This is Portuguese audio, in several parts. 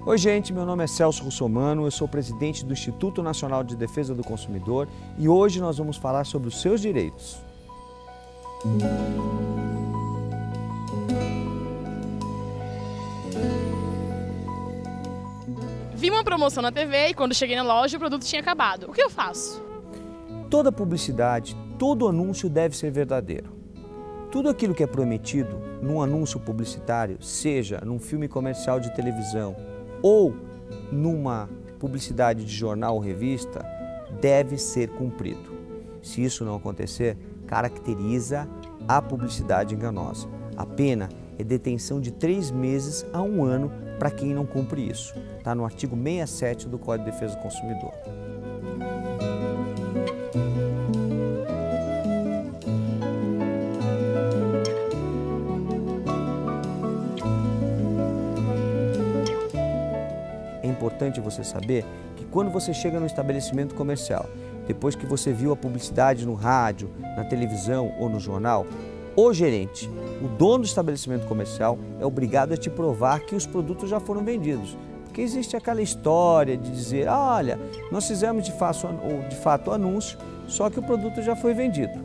Oi gente, meu nome é Celso Russomano, eu sou presidente do Instituto Nacional de Defesa do Consumidor e hoje nós vamos falar sobre os seus direitos. Vi uma promoção na TV e quando cheguei na loja o produto tinha acabado. O que eu faço? Toda publicidade, todo anúncio deve ser verdadeiro. Tudo aquilo que é prometido num anúncio publicitário, seja num filme comercial de televisão ou numa publicidade de jornal ou revista, deve ser cumprido. Se isso não acontecer, caracteriza a publicidade enganosa. A pena é detenção de 3 meses a 1 ano para quem não cumpre isso. Está no artigo 67 do Código de Defesa do Consumidor. É importante você saber que quando você chega no estabelecimento comercial, depois que você viu a publicidade no rádio, na televisão ou no jornal, o gerente, o dono do estabelecimento comercial, é obrigado a te provar que os produtos já foram vendidos. Porque existe aquela história de dizer, olha, nós fizemos de fato o anúncio, só que o produto já foi vendido.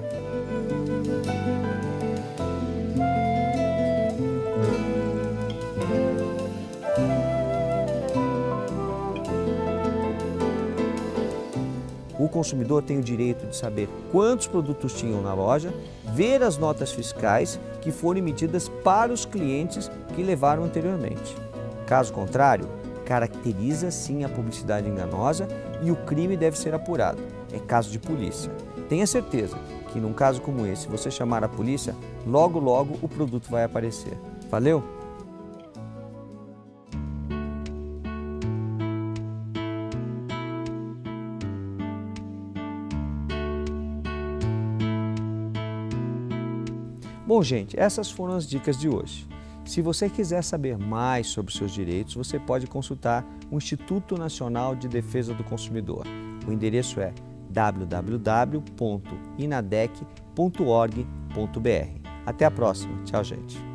O consumidor tem o direito de saber quantos produtos tinham na loja, ver as notas fiscais que foram emitidas para os clientes que levaram anteriormente. Caso contrário, caracteriza sim a publicidade enganosa e o crime deve ser apurado. É caso de polícia. Tenha certeza que num caso como esse, se você chamar a polícia, logo o produto vai aparecer. Valeu? Bom, gente, essas foram as dicas de hoje. Se você quiser saber mais sobre seus direitos, você pode consultar o Instituto Nacional de Defesa do Consumidor. O endereço é www.inadec.org.br. Até a próxima. Tchau, gente.